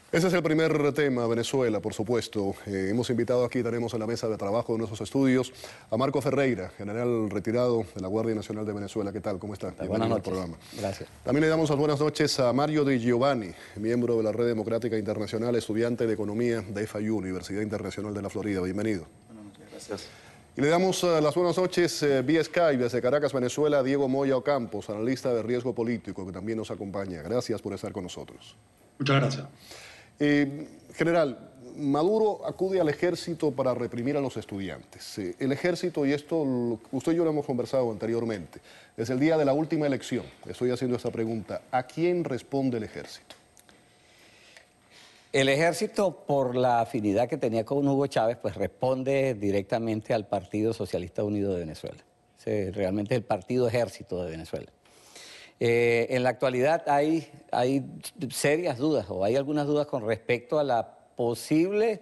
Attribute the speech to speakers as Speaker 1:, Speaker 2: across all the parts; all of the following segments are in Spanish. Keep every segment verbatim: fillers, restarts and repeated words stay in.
Speaker 1: Ese es el primer tema, Venezuela, por supuesto. Eh, hemos invitado aquí, tenemos en la mesa de trabajo de nuestros estudios, a Marco Ferreira, general retirado de la Guardia Nacional de Venezuela. ¿Qué tal? ¿Cómo está?
Speaker 2: Buenas noches.
Speaker 1: Al programa.
Speaker 2: Gracias.
Speaker 1: También le damos las buenas noches a Mario Di Giovanni, miembro de la Red Democrática Internacional, estudiante de Economía de F I U, Universidad Internacional de la Florida. Bienvenido.
Speaker 3: Buenas noches, gracias.
Speaker 1: Y le damos uh, las buenas noches uh, vía Skype desde Caracas, Venezuela, a Diego Moya Ocampos, analista de riesgo político, que también nos acompaña. Gracias por estar con nosotros.
Speaker 3: Muchas gracias.
Speaker 1: Eh, general, Maduro acude al ejército para reprimir a los estudiantes. Eh, el ejército, y esto lo, usted y yo lo hemos conversado anteriormente, desde el día de la última elección, estoy haciendo esta pregunta, ¿a quién responde el ejército?
Speaker 2: El ejército, por la afinidad que tenía con Hugo Chávez, pues responde directamente al Partido Socialista Unido de Venezuela. Ese realmente es el Partido Ejército de Venezuela. Eh, en la actualidad hay, hay serias dudas, o hay algunas dudas con respecto a la posible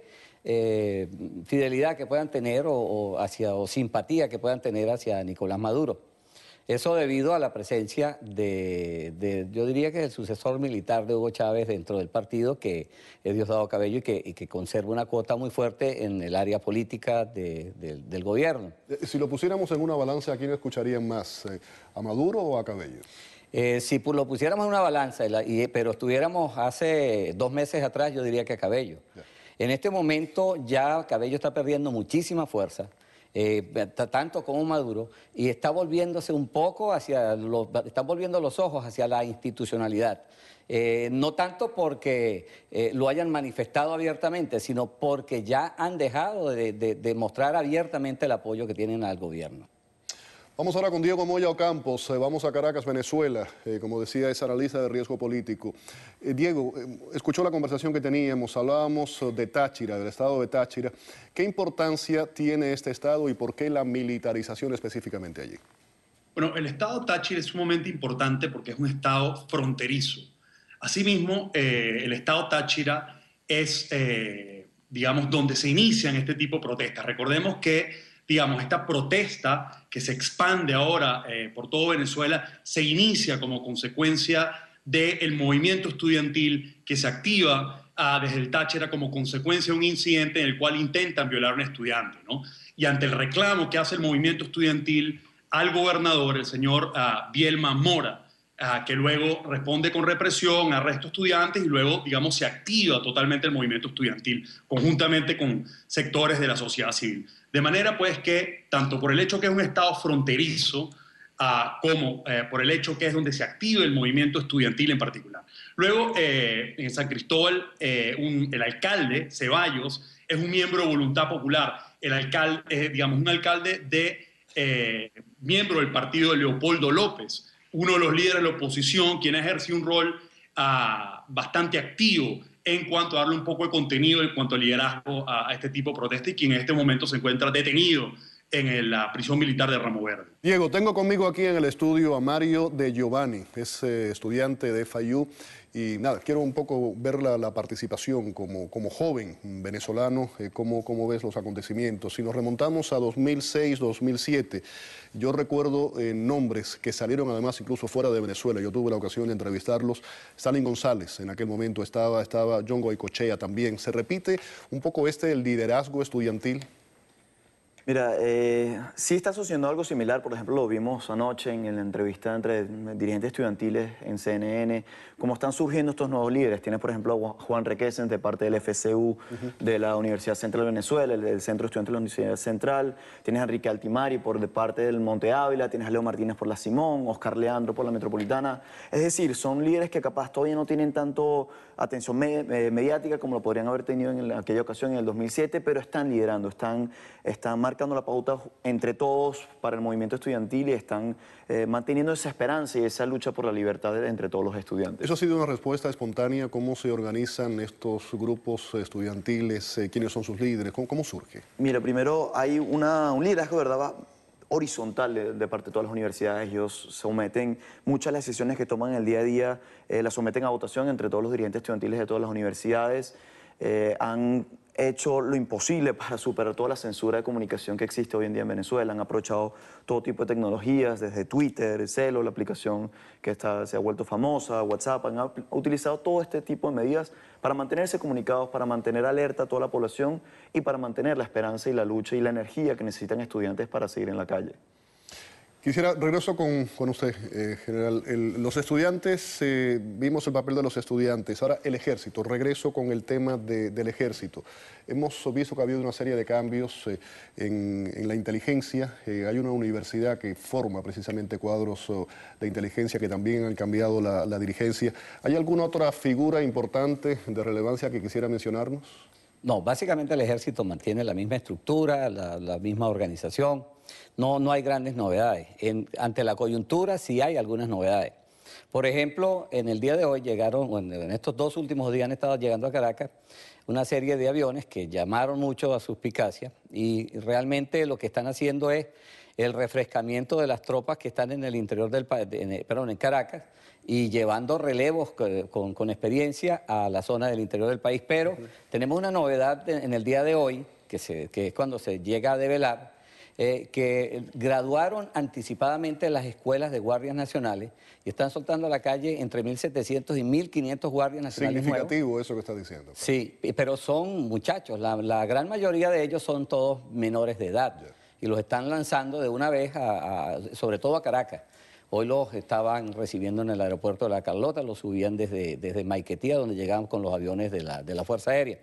Speaker 2: eh, fidelidad que puedan tener o, o, hacia, o simpatía que puedan tener hacia Nicolás Maduro. Eso debido a la presencia de, de, yo diría que el sucesor militar de Hugo Chávez dentro del partido, que es Diosdado Cabello, y que, y que conserva una cuota muy fuerte en el área política de, de, del gobierno.
Speaker 1: Si lo pusiéramos en una balanza, ¿a quién escucharían más? ¿A Maduro o a Cabello?
Speaker 2: Eh, si lo pusiéramos en una balanza, y, pero estuviéramos hace dos meses atrás, yo diría que a Cabello. Yeah. En este momento ya Cabello está perdiendo muchísima fuerza, eh, tanto como Maduro, y está volviéndose un poco hacia los, está volviendo los ojos hacia la institucionalidad. Eh, no tanto porque eh, lo hayan manifestado abiertamente, sino porque ya han dejado de, de, de mostrar abiertamente el apoyo que tienen al gobierno.
Speaker 1: Vamos ahora con Diego Moya Ocampos, eh, vamos a Caracas, Venezuela, eh, como decía, es analista de riesgo político. Eh, Diego, eh, escuchó la conversación que teníamos, hablábamos de Táchira, del estado de Táchira. ¿Qué importancia tiene este estado y por qué la militarización específicamente allí?
Speaker 3: Bueno, el estado Táchira es sumamente importante porque es un estado fronterizo. Asimismo, eh, el estado Táchira es, eh, digamos, donde se inician este tipo de protestas. Recordemos que digamos, esta protesta que se expande ahora eh, por todo Venezuela se inicia como consecuencia del movimiento estudiantil que se activa ah, desde el Táchira como consecuencia de un incidente en el cual intentan violar a un estudiante, ¿no? Y ante el reclamo que hace el movimiento estudiantil al gobernador, el señor ah, Bielma Mora, ah, que luego responde con represión, arresto a estudiantes y luego, digamos, se activa totalmente el movimiento estudiantil, conjuntamente con sectores de la sociedad civil. De manera pues que, tanto por el hecho que es un estado fronterizo, uh, como eh, por el hecho que es donde se activa el movimiento estudiantil en particular. Luego, eh, en San Cristóbal, eh, un, el alcalde, Ceballos, es un miembro de Voluntad Popular. El alcalde, eh, digamos, un alcalde de, eh, miembro del partido de Leopoldo López, uno de los líderes de la oposición, quien ha ejercido un rol uh, bastante activo en cuanto a darle un poco de contenido, en cuanto a liderazgo a, a este tipo de protesta, y quien en este momento se encuentra detenido en el, la prisión militar de Ramo Verde.
Speaker 1: Diego, tengo conmigo aquí en el estudio a Mario Di Giovanni, es eh, estudiante de F I U, y nada, quiero un poco ver la, la participación como, como joven venezolano, eh, cómo, cómo ves los acontecimientos. Si nos remontamos a dos mil seis, dos mil siete, yo recuerdo eh, nombres que salieron además incluso fuera de Venezuela. Yo tuve la ocasión de entrevistarlos. Stalin González en aquel momento estaba, estaba John Goycochea también. ¿Se repite un poco este el liderazgo estudiantil?
Speaker 4: Mira, eh, sí está sucediendo algo similar. Por ejemplo, lo vimos anoche en la entrevista entre dirigentes estudiantiles en C N N, cómo están surgiendo estos nuevos líderes. Tienes, por ejemplo, a Juan Requesens de parte del F C U, uh-huh. de la Universidad Central de Venezuela, el, el Centro Estudiantil de la Universidad Central. Tienes a Enrique Altimari por de parte del Monte Ávila. Tienes a Leo Martínez por la Simón, Oscar Leandro por la Metropolitana. Es decir, son líderes que capaz todavía no tienen tanto atención me, eh, mediática como lo podrían haber tenido en, el, en aquella ocasión, en el dos mil siete, pero están liderando, están, están marcando la pauta entre todos para el movimiento estudiantil y están eh, manteniendo esa esperanza y esa lucha por la libertad de, entre todos los estudiantes.
Speaker 1: ¿Eso ha sido una respuesta espontánea? ¿Cómo se organizan estos grupos estudiantiles? Eh, ¿Quiénes son sus líderes? ¿Cómo, cómo surge?
Speaker 4: Mira, primero hay una, un liderazgo, ¿verdad?, horizontal de, de parte de todas las universidades. Ellos someten muchas de las decisiones que toman en el día a día, eh, las someten a votación entre todos los dirigentes estudiantiles de todas las universidades. Eh, han hecho lo imposible para superar toda la censura de comunicación que existe hoy en día en Venezuela. Han aprovechado todo tipo de tecnologías, desde Twitter, Celo, la aplicación que está, se ha vuelto famosa, WhatsApp. Han utilizado todo este tipo de medidas para mantenerse comunicados, para mantener alerta a toda la población y para mantener la esperanza y la lucha y la energía que necesitan estudiantes para seguir en la calle.
Speaker 1: Quisiera, regreso con, con usted, eh, general. El, los estudiantes, eh, vimos el papel de los estudiantes. Ahora, el ejército, regreso con el tema de, del ejército. Hemos visto que ha habido una serie de cambios eh, en, en la inteligencia. Eh, hay una universidad que forma precisamente cuadros oh, de inteligencia que también han cambiado la, la dirigencia. ¿Hay alguna otra figura importante de relevancia que quisiera mencionarnos?
Speaker 2: No, básicamente el ejército mantiene la misma estructura, la, la misma organización. No, no hay grandes novedades. En, ante la coyuntura sí hay algunas novedades. Por ejemplo, en el día de hoy llegaron, bueno, en estos dos últimos días han estado llegando a Caracas una serie de aviones que llamaron mucho a suspicacia y realmente lo que están haciendo es el refrescamiento de las tropas que están en el interior del país, perdón, en Caracas, y llevando relevos con, con experiencia a la zona del interior del país. Pero uh-huh. tenemos una novedad en el día de hoy, que, se, que es cuando se llega a develar, eh, que graduaron anticipadamente las escuelas de guardias nacionales y están soltando a la calle entre mil setecientos y mil quinientos guardias nacionales.
Speaker 1: Significativo
Speaker 2: nuevos.
Speaker 1: Eso que está diciendo. Pues.
Speaker 2: Sí, pero son muchachos, la, la gran mayoría de ellos son todos menores de edad yeah. y los están lanzando de una vez, a, a, sobre todo a Caracas. Hoy los estaban recibiendo en el aeropuerto de La Carlota, los subían desde, desde Maiquetía, donde llegaban con los aviones de la, de la Fuerza Aérea.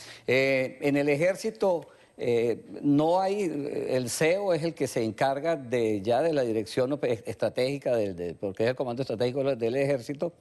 Speaker 2: Eh, en el ejército eh, no hay, el C E O es el que se encarga de, ya de la dirección estratégica, de, de, porque es el comando estratégico del ejército,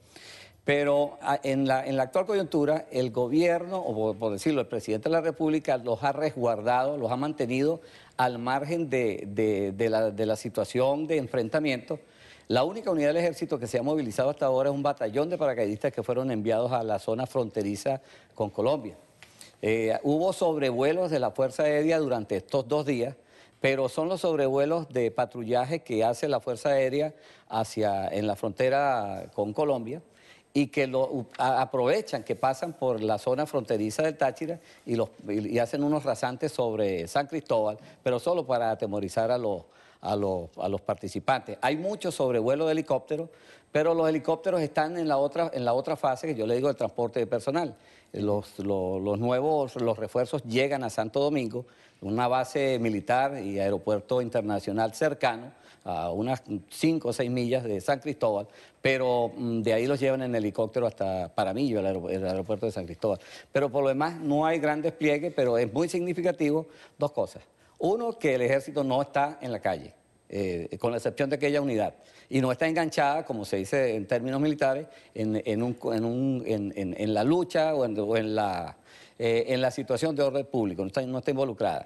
Speaker 2: pero en la, en la actual coyuntura el gobierno, o por, por decirlo, el presidente de la República los ha resguardado, los ha mantenido al margen de, de, de, la, de la situación de enfrentamiento. La única unidad del ejército que se ha movilizado hasta ahora es un batallón de paracaidistas que fueron enviados a la zona fronteriza con Colombia. Eh, hubo sobrevuelos de la Fuerza Aérea durante estos dos días, pero son los sobrevuelos de patrullaje que hace la Fuerza Aérea hacia, en la frontera con Colombia y que lo a, aprovechan, que pasan por la zona fronteriza del Táchira y, los, y, y hacen unos rasantes sobre San Cristóbal, pero solo para atemorizar a los A los, a los participantes. Hay muchos sobrevuelos de helicópteros, pero los helicópteros están en la otra, en la otra fase, que yo le digo el transporte de personal. Los, los, los nuevos, los refuerzos llegan a Santo Domingo, una base militar y aeropuerto internacional cercano, a unas cinco o seis millas de San Cristóbal, pero de ahí los llevan en helicóptero hasta Paramillo, el, aer el aeropuerto de San Cristóbal. Pero por lo demás no hay gran despliegue, pero es muy significativo dos cosas. Uno, que el ejército no está en la calle, eh, con la excepción de aquella unidad, y no está enganchada, como se dice en términos militares, en, en, un, en, un, en, en, en la lucha o en, o en, la, eh, en la situación de orden público, no está, no está involucrada.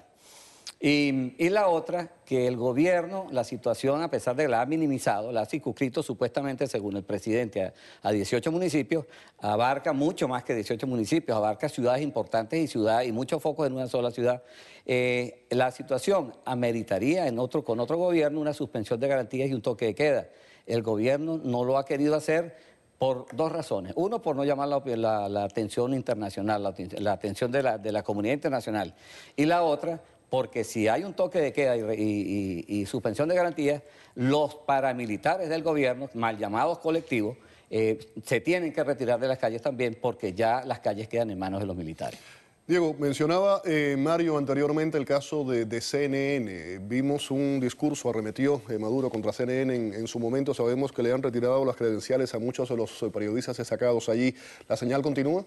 Speaker 2: Y, y la otra, que el gobierno, la situación, a pesar de que la ha minimizado, la ha circunscrito supuestamente, según el presidente, a, a dieciocho municipios, abarca mucho más que dieciocho municipios, abarca ciudades importantes y ciudades y muchos focos en una sola ciudad. Eh, la situación ameritaría en otro, con otro gobierno una suspensión de garantías y un toque de queda. El gobierno no lo ha querido hacer por dos razones. Uno, por no llamar la, la, la atención internacional, la, la atención de la, de la comunidad internacional. Y la otra, porque si hay un toque de queda y, y, y, y suspensión de garantías, los paramilitares del gobierno, mal llamados colectivos, eh, se tienen que retirar de las calles también porque ya las calles quedan en manos de los militares.
Speaker 1: Diego, mencionaba eh, Mario anteriormente el caso de, de C N N. Vimos un discurso, arremetió eh, Maduro contra C N N en, en su momento. Sabemos que le han retirado las credenciales a muchos de los periodistas destacados allí. ¿La señal continúa?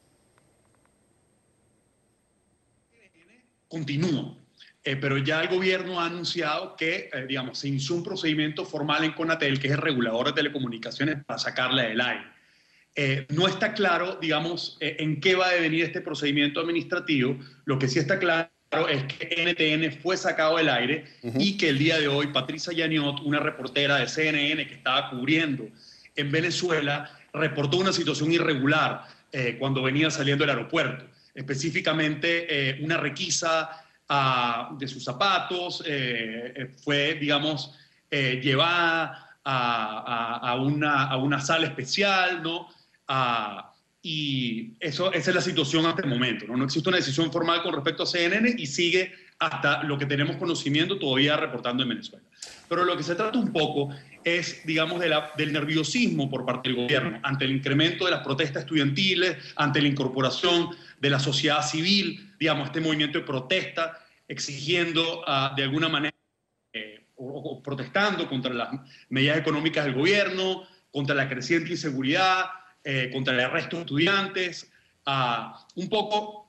Speaker 3: Continúa, eh, pero ya el gobierno ha anunciado que, eh, digamos, se inició un procedimiento formal en CONATEL, que es el regulador de telecomunicaciones, para sacarla del aire. Eh, no está claro, digamos, eh, en qué va a devenir este procedimiento administrativo. Lo que sí está claro es que N T N fue sacado del aire uh-huh. y que el día de hoy Patricia Yaniot, una reportera de C N N que estaba cubriendo en Venezuela, reportó una situación irregular eh, cuando venía saliendo del aeropuerto. Específicamente eh, una requisa uh, de sus zapatos, eh, fue, digamos, eh, llevada a, a, a, una, a una sala especial, ¿no? Uh, y eso, esa es la situación hasta el momento, ¿no? No existe una decisión formal con respecto a C N N y sigue hasta lo que tenemos conocimiento todavía reportando en Venezuela. Pero lo que se trata un poco es, digamos, de la, del nerviosismo por parte del gobierno ante el incremento de las protestas estudiantiles, ante la incorporación de la sociedad civil, digamos, este movimiento de protesta, exigiendo uh, de alguna manera, eh, o, o protestando contra las medidas económicas del gobierno, contra la creciente inseguridad, eh, contra el arresto de estudiantes, uh, un poco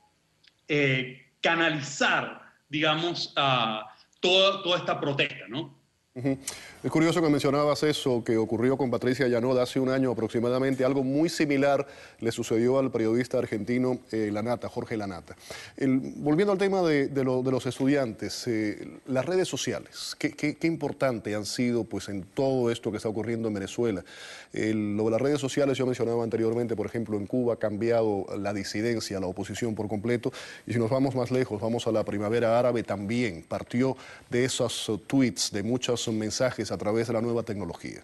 Speaker 3: eh, canalizar, digamos, uh, toda, toda esta protesta, ¿no?
Speaker 1: Uh-huh. Es curioso que mencionabas eso que ocurrió con Patricia Yanoa hace un año aproximadamente. Algo muy similar le sucedió al periodista argentino eh, Lanata, Jorge Lanata. El, volviendo al tema de, de, lo, de los estudiantes, eh, las redes sociales, ¿qué, qué, qué importante han sido pues, en todo esto que está ocurriendo en Venezuela? El, lo de las redes sociales, yo mencionaba anteriormente, por ejemplo, en Cuba ha cambiado la disidencia, la oposición por completo. Y si nos vamos más lejos, vamos a la primavera árabe, también partió de esos uh, tweets, de muchos mensajes a través de la nueva tecnología.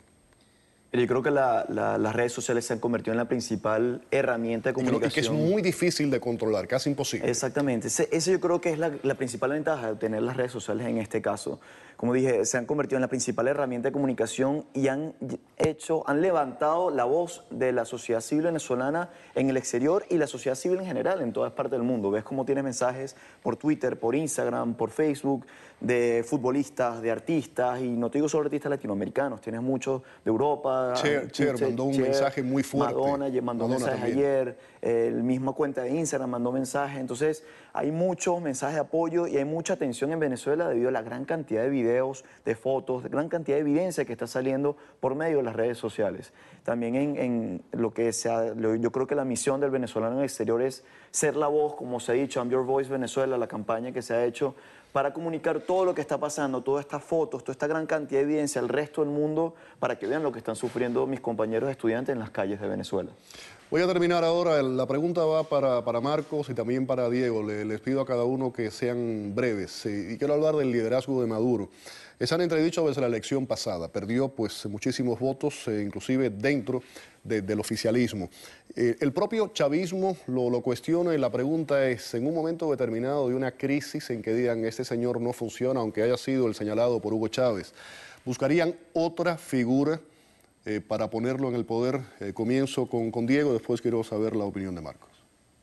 Speaker 4: Yo creo que la, la, las redes sociales se han convertido en la principal herramienta de comunicación.
Speaker 1: Y que es muy difícil de controlar, casi imposible.
Speaker 4: Exactamente. Ese, ese yo creo que es la, la principal ventaja de tener las redes sociales en este caso. Como dije, se han convertido en la principal herramienta de comunicación y han hecho, han levantado la voz de la sociedad civil venezolana en el exterior y la sociedad civil en general en todas partes del mundo. Ves cómo tienes mensajes por Twitter, por Instagram, por Facebook, de futbolistas, de artistas, y no te digo solo artistas latinoamericanos, tienes muchos de Europa.
Speaker 1: Cher, Cher
Speaker 4: Cher
Speaker 1: mandó un
Speaker 4: Cher,
Speaker 1: mensaje muy fuerte.
Speaker 4: Madonna mandó
Speaker 1: Madonna
Speaker 4: mensajes
Speaker 1: también.
Speaker 4: ayer, eh, el mismo cuenta de Instagram mandó mensajes. Entonces, hay muchos mensajes de apoyo y hay mucha atención en Venezuela debido a la gran cantidad de videos, de fotos, de gran cantidad de evidencia que está saliendo por medio de las redes sociales. También en, en lo que sea, yo creo que la misión del venezolano en el exterior es ser la voz, como se ha dicho, I'm Your Voice Venezuela, la campaña que se ha hecho para comunicar todo lo que está pasando, todas estas fotos, toda esta gran cantidad de evidencia al resto del mundo para que vean lo que están sufriendo mis compañeros estudiantes en las calles de Venezuela.
Speaker 1: Voy a terminar ahora. La pregunta va para, para Marcos y también para Diego. Le, les pido a cada uno que sean breves. Eh, y quiero hablar del liderazgo de Maduro. Se han entredicho desde la elección pasada. Perdió pues muchísimos votos, eh, inclusive dentro de, del oficialismo. Eh, el propio chavismo lo, lo cuestiona y la pregunta es, en un momento determinado de una crisis en que digan este señor no funciona, aunque haya sido el señalado por Hugo Chávez, ¿buscarían otra figura Eh, para ponerlo en el poder? Eh, comienzo con, con Diego, después quiero saber la opinión de Marcos.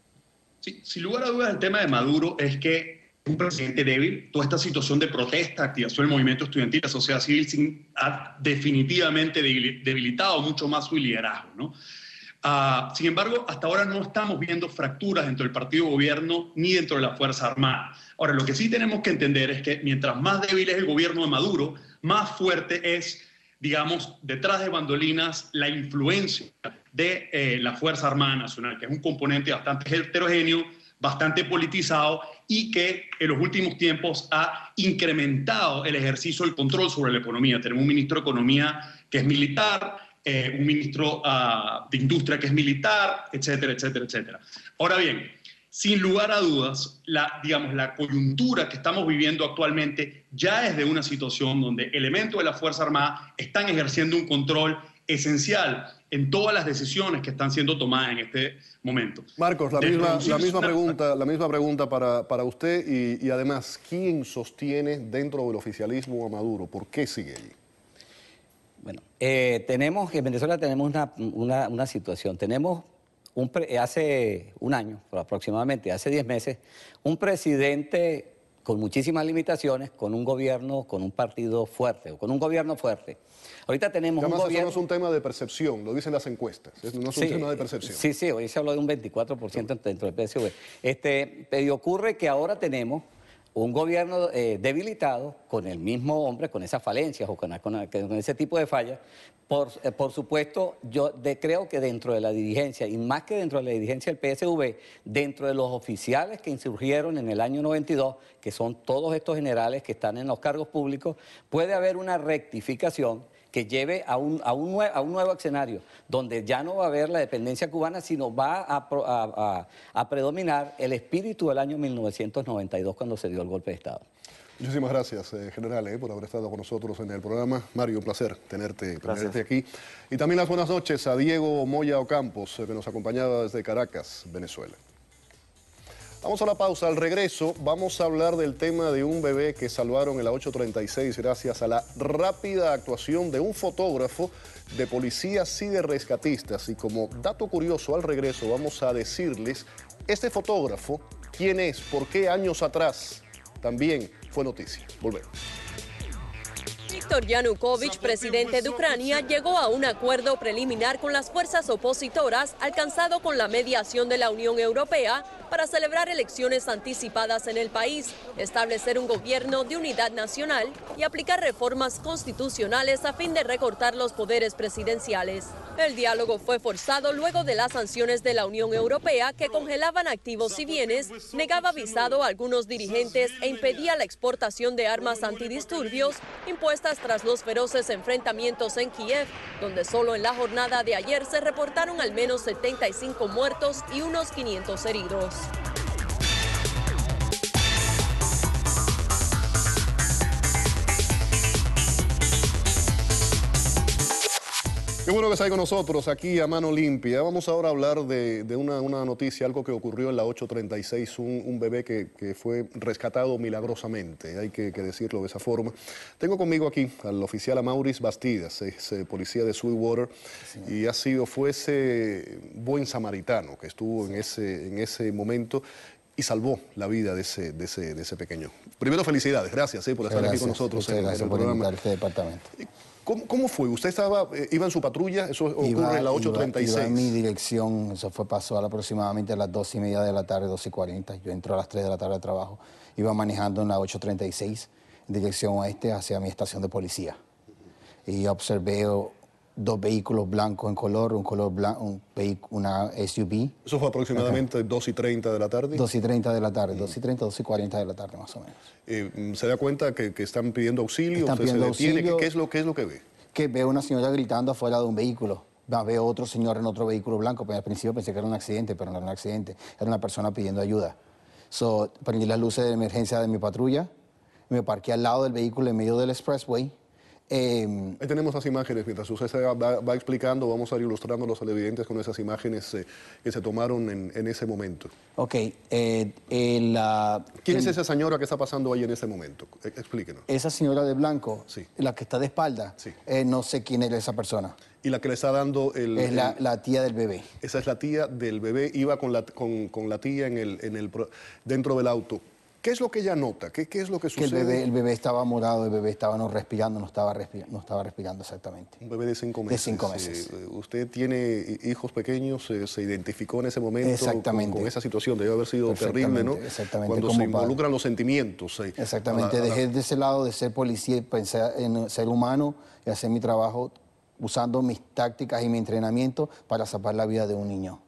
Speaker 3: Sí, sin lugar a dudas, el tema de Maduro es que es un presidente débil. Toda esta situación de protesta, activación del movimiento estudiantil, la sociedad civil sin, ha definitivamente debilitado mucho más su liderazgo, ¿no? Uh, sin embargo, hasta ahora no estamos viendo fracturas dentro del partido gobierno ni dentro de la Fuerza Armada. Ahora, lo que sí tenemos que entender es que mientras más débil es el gobierno de Maduro, más fuerte es, digamos, detrás de bambalinas, la influencia de eh, la Fuerza Armada Nacional, que es un componente bastante heterogéneo, bastante politizado y que en los últimos tiempos ha incrementado el ejercicio del control sobre la economía. Tenemos un ministro de Economía que es militar, eh, un ministro uh, de Industria que es militar, etcétera, etcétera, etcétera. Ahora bien, sin lugar a dudas, la, digamos, la coyuntura que estamos viviendo actualmente ya es de una situación donde elementos de la Fuerza Armada están ejerciendo un control esencial en todas las decisiones que están siendo tomadas en este momento.
Speaker 1: Marcos, la, misma, la misma pregunta, la misma pregunta para, para usted y, y además, ¿quién sostiene dentro del oficialismo a Maduro? ¿Por qué sigue allí?
Speaker 2: Bueno, eh, tenemos, en Venezuela tenemos una, una, una situación, tenemos Un pre, hace un año, aproximadamente, hace diez meses, un presidente con muchísimas limitaciones, con un gobierno, con un partido fuerte, o con un gobierno fuerte. Ahorita tenemos
Speaker 1: Además,
Speaker 2: un gobierno...
Speaker 1: eso no es un tema de percepción, lo dicen las encuestas, no es
Speaker 2: sí,
Speaker 1: un tema de percepción.
Speaker 2: Sí, sí, hoy se habló de un veinticuatro por ciento dentro del P S V. Este, pero ocurre que ahora tenemos un gobierno eh, debilitado con el mismo hombre, con esas falencias o con, con, con ese tipo de fallas. Por, eh, por supuesto, yo de, creo que dentro de la dirigencia, y más que dentro de la dirigencia del P S V, dentro de los oficiales que insurgieron en el año noventa y dos, que son todos estos generales que están en los cargos públicos, puede haber una rectificación que lleve a un, a, un nue a un nuevo escenario, donde ya no va a haber la dependencia cubana, sino va a, a, a, a predominar el espíritu del año mil novecientos noventa y dos, cuando se dio el golpe de Estado.
Speaker 1: Muchísimas gracias, eh, general, eh, por haber estado con nosotros en el programa. Mario, un placer tenerte, tenerte aquí. Y también las buenas noches a Diego Moya Ocampos, eh, que nos acompañaba desde Caracas, Venezuela. Vamos a la pausa. Al regreso vamos a hablar del tema de un bebé que salvaron en la ocho treinta y seis gracias a la rápida actuación de un fotógrafo, de policías y de rescatistas. Y como dato curioso, al regreso vamos a decirles, este fotógrafo, quién es, por qué años atrás también fue noticia. Volvemos.
Speaker 5: Víctor Yanukovych, presidente de Ucrania, llegó a un acuerdo preliminar con las fuerzas opositoras alcanzado con la mediación de la Unión Europea para celebrar elecciones anticipadas en el país, establecer un gobierno de unidad nacional y aplicar reformas constitucionales a fin de recortar los poderes presidenciales. El diálogo fue forzado luego de las sanciones de la Unión Europea que congelaban activos y bienes, negaba visado a algunos dirigentes e impedía la exportación de armas antidisturbios impuestas tras los feroces enfrentamientos en Kiev, donde solo en la jornada de ayer se reportaron al menos setenta y cinco muertos y unos quinientos heridos.
Speaker 1: Qué bueno que está ahí con nosotros, aquí a mano limpia. Vamos ahora a hablar de, de una, una noticia, algo que ocurrió en la ocho treinta y seis, un, un bebé que, que fue rescatado milagrosamente, hay que, que decirlo de esa forma. Tengo conmigo aquí al oficial Amauris Bastidas, es eh, policía de Sweetwater, sí, y ha sido, fue ese buen samaritano que estuvo en ese, en ese momento y salvó la vida de ese, de ese, de ese pequeño. Primero, felicidades, gracias eh, por estar
Speaker 6: gracias,
Speaker 1: aquí con nosotros
Speaker 6: muchas
Speaker 1: en,
Speaker 6: gracias
Speaker 1: en el
Speaker 6: por
Speaker 1: programa.
Speaker 6: invitar a este departamento.
Speaker 1: ¿Cómo, ¿Cómo fue? ¿Usted estaba, eh, iba en su patrulla? Eso ocurre
Speaker 6: iba,
Speaker 1: en la ocho treinta y seis.
Speaker 6: Iba, iba en mi dirección, eso fue pasó aproximadamente a las dos y media de la tarde, dos y cuarenta. Yo entro a las tres de la tarde de trabajo. Iba manejando en la ocho treinta y seis, en dirección oeste, hacia mi estación de policía. Y observé dos vehículos blancos en color, un color blanco, un una S U V.
Speaker 1: ¿Eso fue aproximadamente
Speaker 6: Ajá.
Speaker 1: dos y treinta de la tarde?
Speaker 6: dos y treinta de la tarde, mm. dos y treinta, dos y cuarenta de la tarde más o menos.
Speaker 1: Eh, ¿Se da cuenta que, que están pidiendo auxilio?
Speaker 6: Están
Speaker 1: ¿Usted
Speaker 6: pidiendo
Speaker 1: se detiene?
Speaker 6: auxilio.
Speaker 1: ¿Qué, qué, es lo, ¿Qué es lo que ve?
Speaker 6: Que veo una señora gritando afuera de un vehículo. Veo otro señor en otro vehículo blanco, pero al principio pensé que era un accidente, pero no era un accidente. Era una persona pidiendo ayuda. So, prendí las luces de emergencia de mi patrulla, me parqué al lado del vehículo en medio del expressway.
Speaker 1: Eh, Ahí tenemos las imágenes, mientras usted se va, va explicando, vamos a ir ilustrando a los televidentes con esas imágenes eh, que se tomaron en, en ese momento.
Speaker 6: Ok. Eh, el, uh,
Speaker 1: ¿Quién
Speaker 6: el,
Speaker 1: es esa señora que está pasando ahí en ese momento? Explíquenos.
Speaker 6: Esa señora de blanco,
Speaker 1: sí.
Speaker 6: la que está de espalda,
Speaker 1: sí.
Speaker 6: eh, no sé quién era esa persona.
Speaker 1: ¿Y la que le está dando el...?
Speaker 6: Es la,
Speaker 1: el,
Speaker 6: la tía del bebé.
Speaker 1: Esa es la tía del bebé, iba con la, con, con la tía en el, en el, dentro del auto. ¿Qué es lo que ella nota? ¿Qué, qué es lo que sucede?
Speaker 6: Que el bebé, el bebé estaba morado, el bebé estaba no respirando, no estaba, respi no estaba respirando exactamente.
Speaker 1: Un bebé de cinco meses.
Speaker 6: De cinco meses.
Speaker 1: Eh, ¿Usted tiene hijos pequeños? Eh, ¿Se identificó en ese momento
Speaker 6: exactamente.
Speaker 1: Con, con esa situación? Debe haber sido terrible, ¿no?
Speaker 6: Exactamente.
Speaker 1: Cuando se involucran padre. los sentimientos. Eh,
Speaker 6: exactamente. A la, a la... Dejé de ese lado de ser policía y pensar en ser humano y hacer mi trabajo usando mis tácticas y mi entrenamiento para salvar la vida de un niño.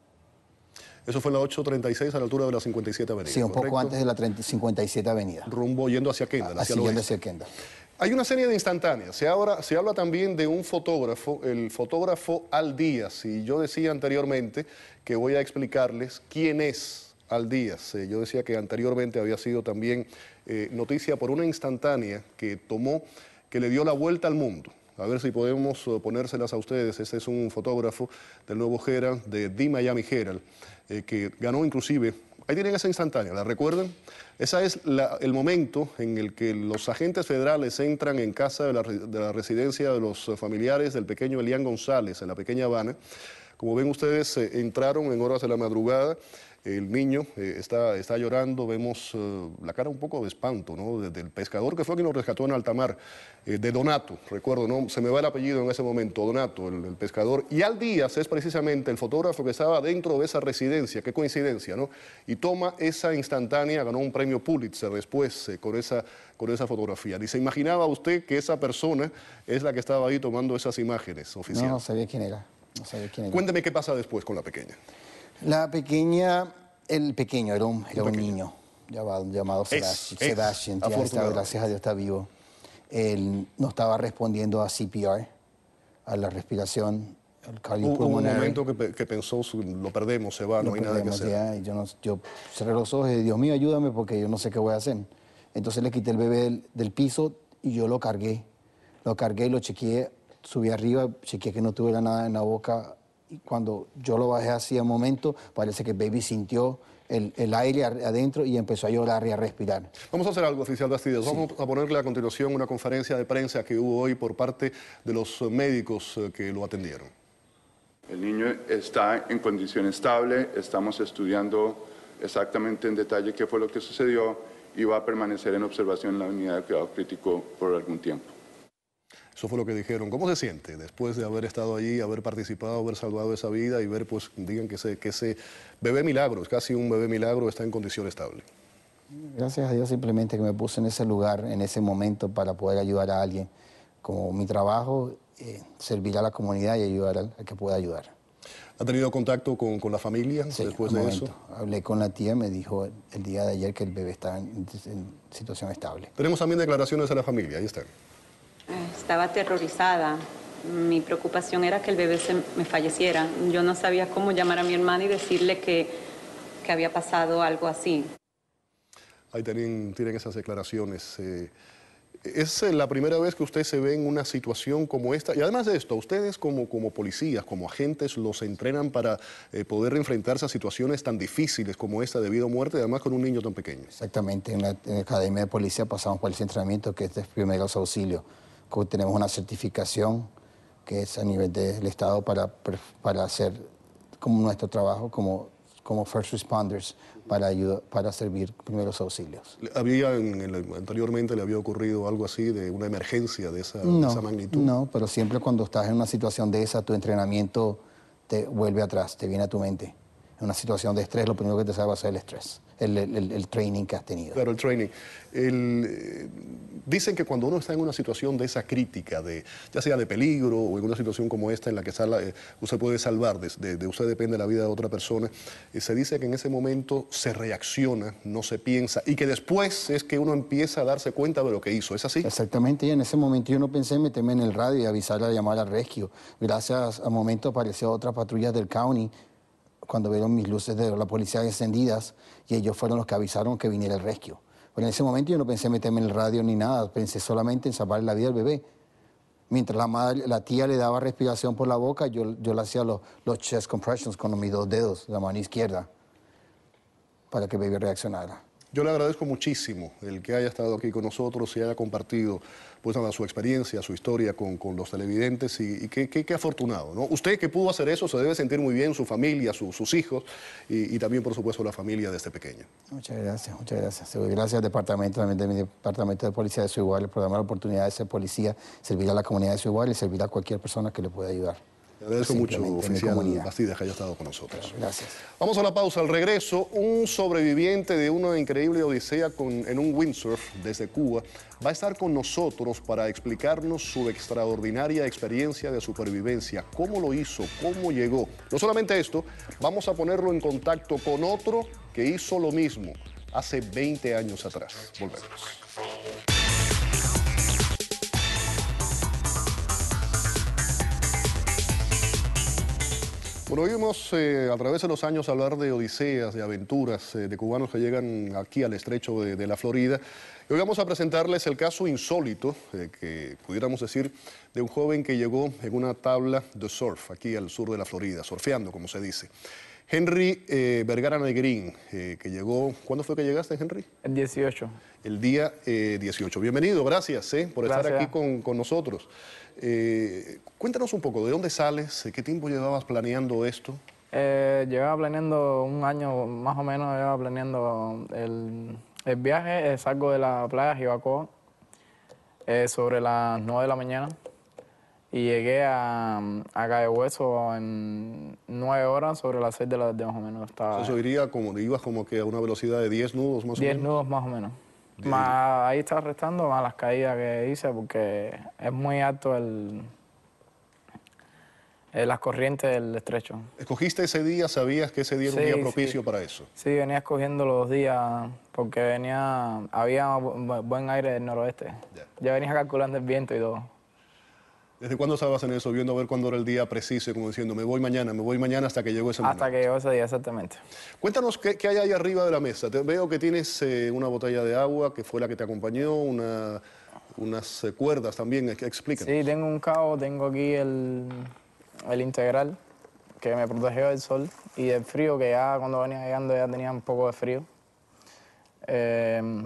Speaker 1: Eso fue en la ocho treinta y seis a la altura de la cincuenta y siete Avenida.
Speaker 6: Sí, un
Speaker 1: ¿correcto?
Speaker 6: poco antes de la cincuenta y siete Avenida.
Speaker 1: Rumbo yendo hacia Kendall, hacia el oeste.
Speaker 6: hacia Kendall.
Speaker 1: Hay una serie de instantáneas. Se, ahora, se habla también de un fotógrafo, el fotógrafo Al Díaz. Y yo decía anteriormente que voy a explicarles quién es Al Díaz. Eh, yo decía que anteriormente había sido también eh, noticia por una instantánea que tomó, que le dio la vuelta al mundo. A ver si podemos ponérselas a ustedes. Este es un fotógrafo del nuevo Herald, de The Miami Herald, eh, que ganó inclusive, ahí tienen esa instantánea, ¿la recuerdan? Ese es la, el momento en el que los agentes federales entran en casa de la, de la residencia de los familiares del pequeño Elian González, en la pequeña Habana. Como ven ustedes, eh, entraron en horas de la madrugada. El niño eh, está, está llorando, vemos uh, la cara un poco de espanto, ¿no? De, del pescador que fue quien lo rescató en alta mar, eh, de Donato, recuerdo, ¿no? Se me va el apellido en ese momento, Donato, el, el pescador. Y Al Díaz es precisamente el fotógrafo que estaba dentro de esa residencia, qué coincidencia, ¿no? Y toma esa instantánea, ganó un premio Pulitzer después eh, con, esa, con esa fotografía. ¿Y se imaginaba usted que esa persona es la que estaba ahí tomando esas imágenes, oficial?
Speaker 6: No, no sabía quién era, no sabía quién era.
Speaker 1: Cuénteme qué pasa después con la pequeña.
Speaker 6: La pequeña, el pequeño era un, era un niño llamado, llamado Sebastian. Sebastian, ya está, gracias a Dios está vivo. Él no estaba respondiendo a C P R, a la respiración, al cardiopulmonar.
Speaker 1: Hubo un momento que, que pensó, lo perdemos, se va, no hay nada que hacer.
Speaker 6: Ya, y yo, no, yo cerré los ojos y Dios mío, ayúdame porque yo no sé qué voy a hacer. Entonces le quité el bebé del, del piso y yo lo cargué. Lo cargué y lo chequeé, subí arriba, chequeé que no tuviera nada en la boca. Y cuando yo lo bajé así a un momento, parece que el baby sintió el, el aire adentro y empezó a llorar y a respirar.
Speaker 1: Vamos a hacer algo, oficial Bastidas.
Speaker 6: Sí.
Speaker 1: Vamos a ponerle a continuación una conferencia de prensa que hubo hoy por parte de los médicos que lo atendieron.
Speaker 7: El niño está en condición estable, estamos estudiando exactamente en detalle qué fue lo que sucedió y va a permanecer en observación en la unidad de cuidado crítico por algún tiempo.
Speaker 1: Eso fue lo que dijeron. ¿Cómo se siente después de haber estado allí, haber participado, haber salvado esa vida y ver, pues, digan que ese, que ese bebé milagro, es casi un bebé milagro, está en condición estable?
Speaker 6: Gracias a Dios simplemente que me puse en ese lugar, en ese momento, para poder ayudar a alguien. Como mi trabajo, eh, servir a la comunidad y ayudar al, al que pueda ayudar.
Speaker 1: ¿Ha tenido contacto con, con la familia
Speaker 6: Sí,
Speaker 1: después
Speaker 6: un
Speaker 1: de
Speaker 6: momento.
Speaker 1: eso?
Speaker 6: Hablé con la tía, me dijo el, el día de ayer que el bebé está en, en situación estable.
Speaker 1: Tenemos también declaraciones de la familia, ahí están.
Speaker 8: Estaba aterrorizada. Mi preocupación era que el bebé se me falleciera. Yo no sabía cómo llamar a mi hermana y decirle que, que había pasado algo así.
Speaker 1: Ahí tienen, tienen esas declaraciones. Eh, es la primera vez que usted se ve en una situación como esta. Y además de esto, ustedes como, como policías, como agentes, los entrenan para eh, poder enfrentarse a situaciones tan difíciles como esta de vida o muerte, además con un niño tan pequeño.
Speaker 6: Exactamente, en la, en la Academia de Policía pasamos por ese entrenamiento que es de primeros auxilios. Tenemos una certificación que es a nivel del Estado para, para hacer como nuestro trabajo como, como first responders para, ayuda, para servir primeros auxilios.
Speaker 1: ¿Había en el, anteriormente le había ocurrido algo así de una emergencia de esa,
Speaker 6: no,
Speaker 1: de esa magnitud?
Speaker 6: No, pero siempre cuando estás en una situación de esa, tu entrenamiento te vuelve atrás, te viene a tu mente. En una situación de estrés, lo primero que te sale va a ser el estrés, el, el, el training que has tenido.
Speaker 1: Claro, el training. El, eh, dicen que cuando uno está en una situación de esa crítica, de, ya sea de peligro o en una situación como esta en la que sala, eh, usted puede salvar, de, de, de usted depende la vida de otra persona, eh, se dice que en ese momento se reacciona, no se piensa, y que después es que uno empieza a darse cuenta de lo que hizo. ¿Es así?
Speaker 6: Exactamente, y en ese momento yo no pensé en meterme en el radio y avisar a llamar al rescue. Gracias al momento apareció otra patrulla del county cuando vieron mis luces de la policía encendidas y ellos fueron los que avisaron que viniera el rescue. Pero en ese momento yo no pensé meterme en el radio ni nada, pensé solamente en salvar la vida del bebé. Mientras la, madre, la tía le daba respiración por la boca, yo, yo le hacía los, los chest compressions con mis dos dedos, la mano izquierda, para que el bebé reaccionara.
Speaker 1: Yo le agradezco muchísimo el que haya estado aquí con nosotros y haya compartido pues, nada, su experiencia, su historia con, con los televidentes y, y qué, qué, qué afortunado, ¿no? Usted que pudo hacer eso se debe sentir muy bien, su familia, su, sus hijos y, y también, por supuesto, la familia de este pequeño. Muchas
Speaker 6: gracias, muchas gracias. Gracias al departamento, también de mi departamento de policía de Ciudad Juárez por darme la oportunidad de ser policía, servir a la comunidad de Ciudad Juárez y servir a cualquier persona que le pueda ayudar.
Speaker 1: Le agradezco mucho, oficial Bastidas, que haya estado con nosotros.
Speaker 6: Gracias.
Speaker 1: Vamos a la pausa. Al regreso, un sobreviviente de una increíble odisea con, en un windsurf desde Cuba va a estar con nosotros para explicarnos su extraordinaria experiencia de supervivencia, cómo lo hizo, cómo llegó. No solamente esto, vamos a ponerlo en contacto con otro que hizo lo mismo hace veinte años atrás. Volvemos. Bueno, oímos eh, a través de los años hablar de odiseas, de aventuras, eh, de cubanos que llegan aquí al estrecho de, de la Florida. Y hoy vamos a presentarles el caso insólito, eh, que pudiéramos decir, de un joven que llegó en una tabla de surf aquí al sur de la Florida, surfeando, como se dice. Henry eh, Vergara Negrín, eh, que llegó... ¿Cuándo fue que llegaste, Henry?
Speaker 9: El dieciocho.
Speaker 1: El día eh, dieciocho. Bienvenido, gracias eh, por
Speaker 9: gracias.
Speaker 1: estar aquí con, con nosotros. Eh, cuéntanos un poco, ¿de dónde sales? ¿Qué tiempo llevabas planeando esto?
Speaker 9: Eh, llevaba planeando un año más o menos, llevaba planeando el, el viaje. Eh, salgo de la playa Jibacoa eh, sobre las nueve de la mañana y llegué a, a Calle Hueso en nueve horas, sobre las seis de la tarde más o menos. Estaba,
Speaker 1: Eso iría como, ibas como que a una velocidad de diez nudos más o menos.
Speaker 9: diez nudos más o menos. Más, ahí estaba restando más las caídas que hice porque es muy alto el, el, las corrientes del estrecho.
Speaker 1: ¿Escogiste ese día? ¿Sabías que ese día era
Speaker 9: sí,
Speaker 1: un día propicio
Speaker 9: sí.
Speaker 1: para eso?
Speaker 9: Sí, venía escogiendo los días porque venía, había buen aire del noroeste. Yeah. Ya venía calculando el viento y todo.
Speaker 1: ¿Desde cuándo estabas en eso, viendo a ver cuándo era el día preciso, como diciendo, me voy mañana, me voy mañana hasta que llegó ese momento?
Speaker 9: Hasta que llegó ese día, exactamente.
Speaker 1: Cuéntanos qué, qué hay ahí arriba de la mesa. Te, veo que tienes eh, una botella de agua, que fue la que te acompañó, una, unas eh, cuerdas también, explícanos.
Speaker 9: Sí, tengo un cabo, tengo aquí el, el integral, que me protegió del sol y del frío, que ya cuando venía llegando ya tenía un poco de frío. Eh,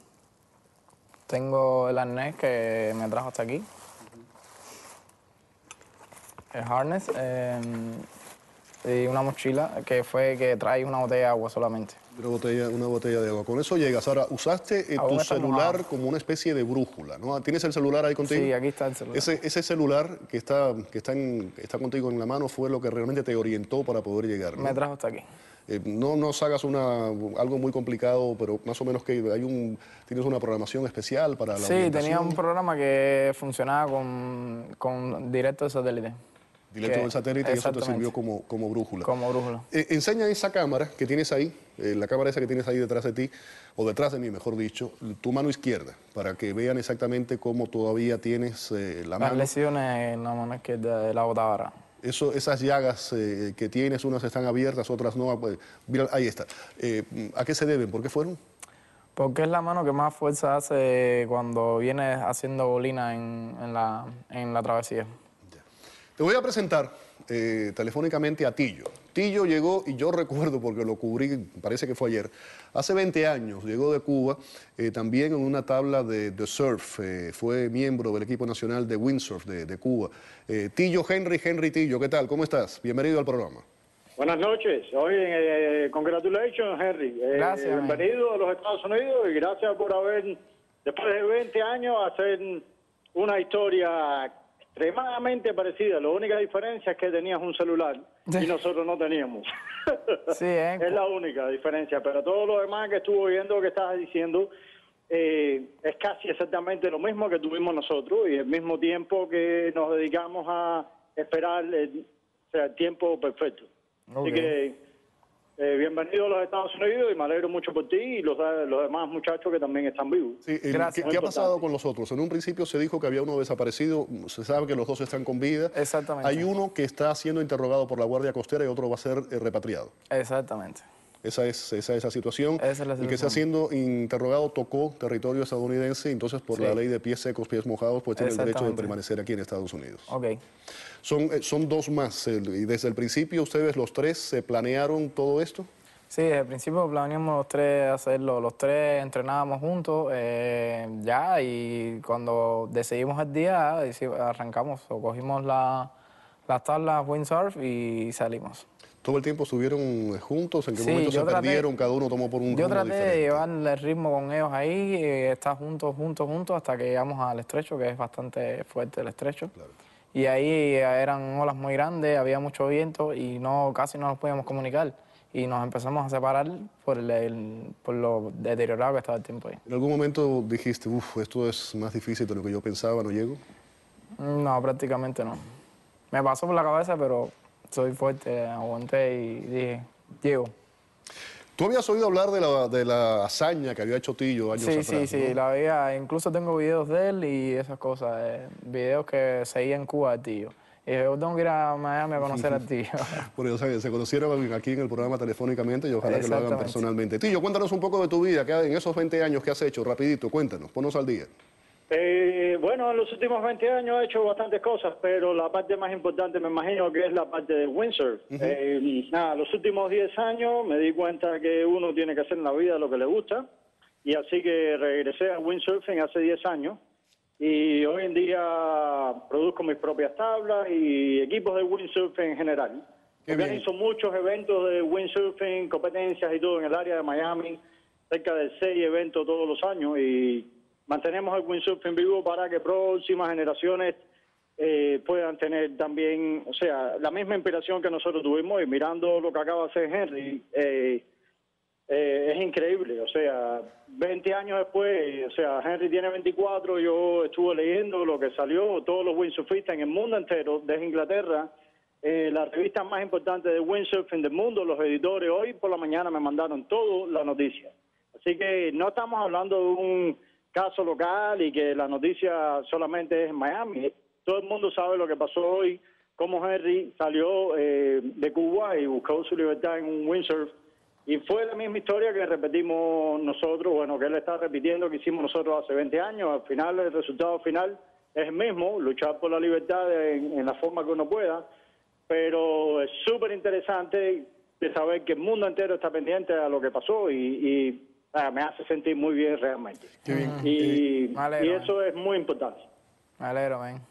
Speaker 9: tengo el arnés que me trajo hasta aquí. El harness eh, y una mochila que fue que trae una botella de agua solamente.
Speaker 1: Una botella, una botella de agua. Con eso llegas. Ahora, usaste eh, tu celular mojado. como una especie de brújula, ¿no? ¿Tienes el celular ahí contigo?
Speaker 9: Sí, aquí está el celular.
Speaker 1: Ese, ese celular que, está, que está, en, está contigo en la mano fue lo que realmente te orientó para poder llegar, ¿no?
Speaker 9: Me trajo hasta aquí.
Speaker 1: Eh, no nos hagas una, algo muy complicado, pero más o menos que hay un, tienes una programación especial para la
Speaker 9: Sí,
Speaker 1: orientación.
Speaker 9: tenía un programa que funcionaba con, con directo de satélite.
Speaker 1: Directo del satélite y eso te sirvió como, como brújula.
Speaker 9: Como brújula.
Speaker 1: Eh, enseña esa cámara que tienes ahí, eh, la cámara esa que tienes ahí detrás de ti, o detrás de mí, mejor dicho, tu mano izquierda, para que vean exactamente cómo todavía tienes eh, la mano.
Speaker 9: Las lesiones en la mano izquierda de la botadora.
Speaker 1: Eso, esas llagas eh, que tienes, unas están abiertas, otras no. Pues, mira, ahí está. Eh, ¿A qué se deben? ¿Por qué fueron?
Speaker 9: Porque es la mano que más fuerza hace cuando viene haciendo bolina en, en, la, en la travesía.
Speaker 1: Te voy a presentar eh, telefónicamente a Tillo. Tillo llegó, y yo recuerdo porque lo cubrí, parece que fue ayer, hace veinte años, llegó de Cuba, eh, también en una tabla de, de surf, eh, fue miembro del equipo nacional de windsurf de, de Cuba. Eh, Tillo Henry, Henry Tillo, ¿qué tal? ¿Cómo estás? Bienvenido al programa.
Speaker 10: Buenas noches. Oye, eh, congratulations, Henry. Eh,
Speaker 9: gracias.
Speaker 10: Bienvenido man. a los Estados Unidos y gracias por haber, después de veinte años, hacer una historia extremadamente parecida. La única diferencia es que tenías un celular y nosotros no teníamos.
Speaker 9: Sí, ¿eh?
Speaker 10: Es la única diferencia, pero todo lo demás que estuvo viendo, que estabas diciendo, eh, es casi exactamente lo mismo que tuvimos nosotros y el mismo tiempo que nos dedicamos a esperar el, o sea, el tiempo perfecto. Okay. Así que eh, bienvenido a los Estados Unidos y me alegro mucho por ti y los, los demás muchachos que también están vivos.
Speaker 1: Sí, el, Gracias. ¿Qué, ¿Qué ha pasado con los otros? En un principio se dijo que había uno desaparecido, se sabe que los dos están con vida.
Speaker 9: Exactamente.
Speaker 1: Hay uno que está siendo interrogado por la Guardia Costera y otro va a ser eh, repatriado.
Speaker 9: Exactamente.
Speaker 1: Esa es, esa es la situación.
Speaker 9: Esa es la situación.
Speaker 1: El que está siendo interrogado tocó territorio estadounidense, entonces por sí. la ley de pies secos, pies mojados, pues tiene el derecho de permanecer aquí en Estados Unidos.
Speaker 9: Ok.
Speaker 1: Son, son dos más, eh, y desde el principio ustedes los tres se planearon todo esto.
Speaker 9: Sí, desde el principio planeamos los tres hacerlo, los tres entrenábamos juntos eh, ya y cuando decidimos el día arrancamos o cogimos la, las tablas windsurf y salimos.
Speaker 1: ¿Todo el tiempo estuvieron juntos? ¿En qué
Speaker 9: sí,
Speaker 1: momento se
Speaker 9: traté,
Speaker 1: perdieron? ¿Cada uno tomó por un
Speaker 9: Yo
Speaker 1: rumbo
Speaker 9: traté
Speaker 1: diferente?
Speaker 9: de llevar el ritmo con ellos ahí, eh, estar juntos, juntos, juntos hasta que llegamos al estrecho, que es bastante fuerte el estrecho. Claro. Y ahí eran olas muy grandes, había mucho viento y no casi no nos podíamos comunicar. Y nos empezamos a separar por, el, el, por lo deteriorado que estaba el tiempo ahí.
Speaker 1: ¿En algún momento dijiste, uff, esto es más difícil de lo que yo pensaba, no llego?
Speaker 9: No, prácticamente no. Me pasó por la cabeza, pero soy fuerte, aguanté y dije, llego.
Speaker 1: ¿Tú habías oído hablar de la, de la hazaña que había hecho Tillo años
Speaker 9: sí,
Speaker 1: atrás?
Speaker 9: Sí, sí, sí, la veía. Incluso tengo videos de él y esas cosas, eh, videos que seguía en Cuba de Tillo. Y yo tengo que ir a Miami a conocer a Tillo.
Speaker 1: Bueno, o sea, se conocieron aquí en el programa telefónicamente y ojalá que lo hagan personalmente. Tillo, cuéntanos un poco de tu vida, que en esos veinte años que has hecho, rapidito, cuéntanos, ponnos al día.
Speaker 10: Eh, bueno, en los últimos veinte años he hecho bastantes cosas, pero la parte más importante me imagino que es la parte del windsurf. Uh-huh. eh, nada, los últimos diez años me di cuenta que uno tiene que hacer en la vida lo que le gusta y así que regresé al windsurfing hace diez años. Y hoy en día produzco mis propias tablas y equipos de windsurfing en general. Organizo muchos eventos de windsurfing, competencias y todo en el área de Miami, cerca de seis eventos todos los años y mantenemos el windsurfing vivo para que próximas generaciones eh, puedan tener también, o sea, la misma inspiración que nosotros tuvimos y mirando lo que acaba de hacer Henry, eh, Eh, es increíble, o sea, veinte años después, o sea, Henry tiene veinticuatro, yo estuve leyendo lo que salió, todos los windsurfistas en el mundo entero, desde Inglaterra, eh, la revista más importante de windsurfing del mundo, los editores, hoy por la mañana me mandaron toda la noticia. Así que no estamos hablando de un caso local y que la noticia solamente es en Miami. todo el mundo sabe lo que pasó hoy, cómo Henry salió eh, de Cuba y buscó su libertad en un windsurf. Y fue la misma historia que repetimos nosotros, bueno, que él está repitiendo que hicimos nosotros hace veinte años. Al final, el resultado final es el mismo, luchar por la libertad en, en la forma que uno pueda, pero es súper interesante de saber que el mundo entero está pendiente a lo que pasó y, y ah, me hace sentir muy bien realmente.
Speaker 1: Qué bien.
Speaker 10: Y,
Speaker 9: alegro,
Speaker 10: y eso es muy importante.
Speaker 9: Me alegro, man.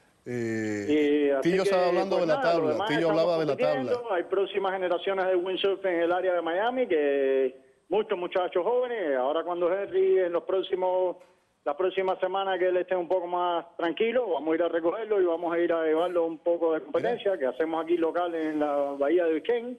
Speaker 1: Eh,
Speaker 10: Y así
Speaker 1: Tillo
Speaker 10: que,
Speaker 1: estaba hablando
Speaker 10: pues
Speaker 1: de la
Speaker 10: nada, lo
Speaker 1: tabla,
Speaker 10: demás
Speaker 1: Tillo
Speaker 10: estamos
Speaker 1: hablaba de la tabla.
Speaker 10: compitiendo. Hay próximas generaciones de windsurf en el área de Miami, que muchos muchachos jóvenes. Ahora cuando Henry en los próximos, la próxima semana que él esté un poco más tranquilo, vamos a ir a recogerlo y vamos a ir a llevarlo un poco de competencia, Mira. que hacemos aquí local en la bahía de Biscayne.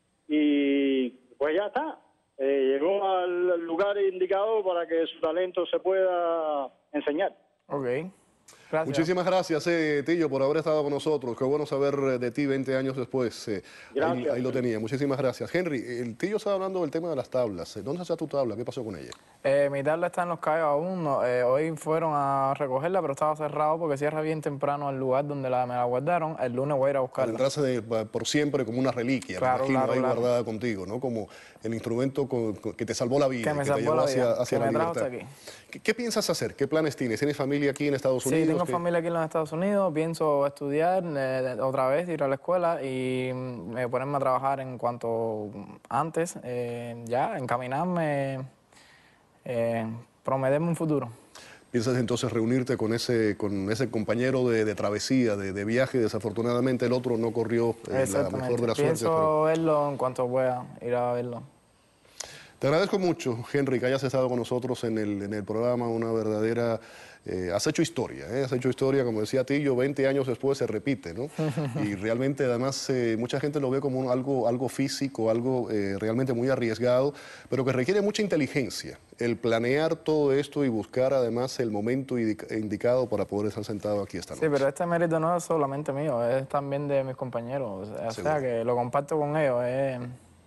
Speaker 10: Y pues ya está. Eh, llegó al lugar indicado para que su talento se pueda enseñar.
Speaker 9: Ok. Gracias.
Speaker 1: Muchísimas gracias, eh, Tillo, por haber estado con nosotros. Qué bueno saber de ti veinte años después. Eh, ahí, ahí lo tenía. Muchísimas gracias. Henry, el Tillo estaba hablando del tema de las tablas. ¿Dónde está tu tabla? ¿Qué pasó con ella?
Speaker 9: Eh, mi tabla está en Los Cayos aún. No, eh, hoy fueron a recogerla, pero estaba cerrado porque cierra bien temprano el lugar donde la, me la guardaron. El lunes voy a ir a buscarla.
Speaker 1: Entrarse de, por siempre como una reliquia,
Speaker 9: claro,
Speaker 1: me imagino,
Speaker 9: claro,
Speaker 1: ahí
Speaker 9: claro.
Speaker 1: guardada contigo, ¿no? Como el instrumento con, con, que te salvó la vida,
Speaker 9: que, me
Speaker 1: que te llevó
Speaker 9: la
Speaker 1: hacia,
Speaker 9: vida,
Speaker 1: hacia
Speaker 9: que
Speaker 1: la
Speaker 9: me trajo
Speaker 1: libertad.
Speaker 9: hasta aquí.
Speaker 1: ¿Qué, ¿Qué piensas hacer? ¿Qué planes tienes? ¿Tienes familia aquí en Estados Unidos?
Speaker 9: Sí, tengo
Speaker 1: ¿Qué?
Speaker 9: familia aquí en los Estados Unidos. Pienso estudiar eh, otra vez, ir a la escuela y eh, ponerme a trabajar en cuanto antes, eh, ya, encaminarme, eh, prometerme un futuro.
Speaker 1: ¿Piensas entonces reunirte con ese, con ese compañero de, de travesía, de, de viaje? Desafortunadamente el otro no corrió eh, la mejor de las suertes.
Speaker 9: Pienso
Speaker 1: pero...
Speaker 9: verlo en cuanto pueda, ir a verlo.
Speaker 1: Te agradezco mucho, Henry, que hayas estado con nosotros en el, en el programa, una verdadera... Eh, has hecho historia, ¿eh? has hecho historia, como decía Tillo, veinte años después se repite, ¿no? Y realmente, además, eh, mucha gente lo ve como un, algo, algo físico, algo eh, realmente muy arriesgado, pero que requiere mucha inteligencia, el planear todo esto y buscar, además, el momento indicado para poder estar sentado aquí esta noche.
Speaker 9: Sí, pero este mérito no es solamente mío, es también de mis compañeros, o sea, que lo comparto con ellos, es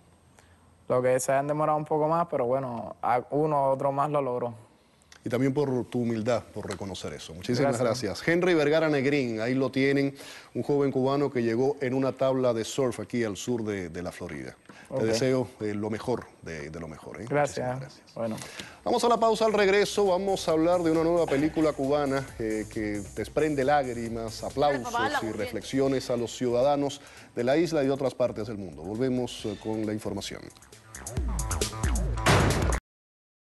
Speaker 9: lo que se han demorado un poco más, pero bueno, uno u otro más lo logró.
Speaker 1: Y también por tu humildad, por reconocer eso. Muchísimas gracias. gracias. Henry Vergara Negrín, ahí lo tienen, un joven cubano que llegó en una tabla de surf aquí al sur de, de la Florida. Okay. Te deseo eh, lo mejor de, de lo mejor. ¿eh?
Speaker 9: Gracias. gracias. Bueno.
Speaker 1: Vamos a la pausa, al regreso vamos a hablar de una nueva película cubana eh, que desprende lágrimas, aplausos y reflexiones a los ciudadanos de la isla y de otras partes del mundo. Volvemos eh, con la información.